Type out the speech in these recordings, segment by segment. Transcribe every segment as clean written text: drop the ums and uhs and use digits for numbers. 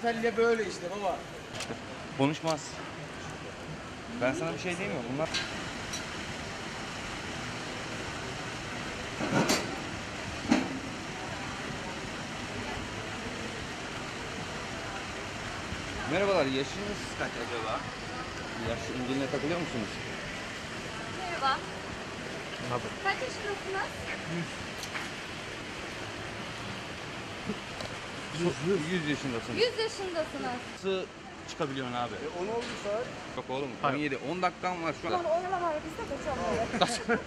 kelle böyle işte baba. Konuşmaz. Ben sana bir şey diyeyim mi? Bunlar... Merhabalar, yaşınız kaç acaba? Yaş indiğine takılıyor musunuz? Merhaba. Kaç yaşındasınız? 100 yaşındasınız. 100 yaşındasınız. Nasıl çıkabiliyorsun abi? 10 oldu saat. Yok oğlum, 17, 10 dakikam var şu an. Oyalan var biz de kaçalım.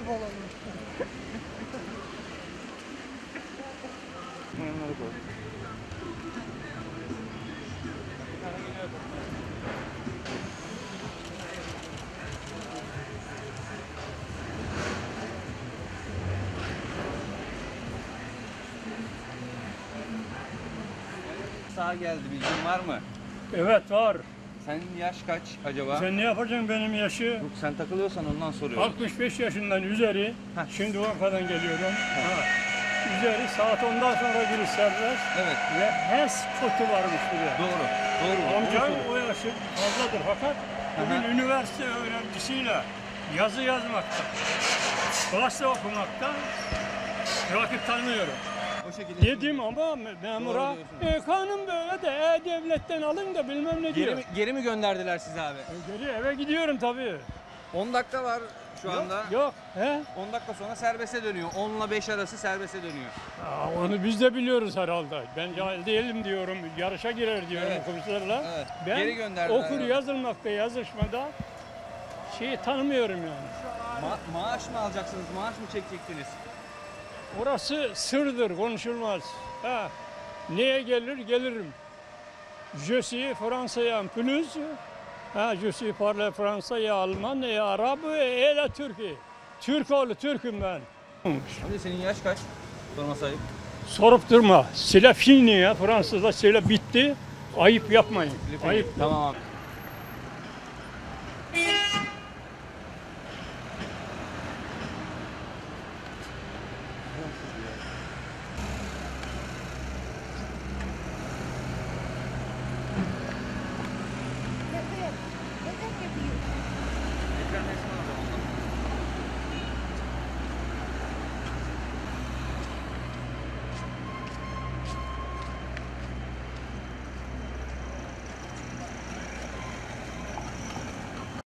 Onları koy. Sağ geldi, bilgin var mı? Evet var. Senin yaş kaç acaba? Sen ne yapacaksın benim yaşı? Yok, sen takılıyorsan ondan soruyorum. 65 yaşından üzeri. Heh. Şimdi Urfa'dan geliyorum. Ha. Üzeri saat 10'dan sonra giriş serbest. Evet. Ve HES kodu varmış buraya. Doğru. Doğru. Amcam o yaşı fazladır fakat bugün üniversite öğrencisiyle yazı yazmakta, gazete okumakta rakip tanımıyorum. O şekilde. Dedim ama memura kanun böyle de devletten alın da bilmem ne diyor. Geri mi gönderdiler sizi abi? Geri eve gidiyorum tabii. 10 dakika var şu anda. Yok. He? 10 dakika sonra serbeste dönüyor. 10 ile 5 arası serbeste dönüyor. Onu biz de biliyoruz herhalde. Ben cahil değilim diyorum, yarışa girer diyorum Evet. otobüslerle. Evet. Ben Geri gönderdiler okur herhalde. yazılmakta, yazışmada şeyi tanımıyorum yani. Maaş mı alacaksınız? Maaş mı çekecektiniz? Orası sırdır, konuşulmaz. Ha, neye gelir, gelirim. Je suis français en plus. Ha, je suis parle français, allemand, arabe et la Türkiye. Türk oğlu, Türk'üm ben. Hadi senin yaş kaç? Sorma sayıp. Sorup durma. Sile fini ya. Fransızca sile bitti. Ayıp yapmayın. Ayıp. Tamam abi.